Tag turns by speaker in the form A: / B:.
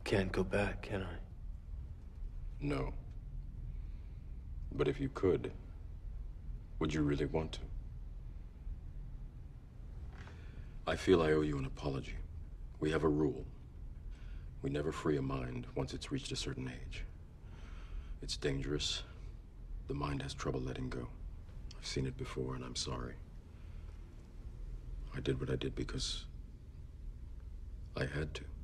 A: can't go back, can I?
B: No. But if you could, would you really want to? I feel I owe you an apology. We have a rule. We never free a mind once it's reached a certain age. It's dangerous. The mind has trouble letting go. I've seen it before, and I'm sorry. I did what I did because I had to.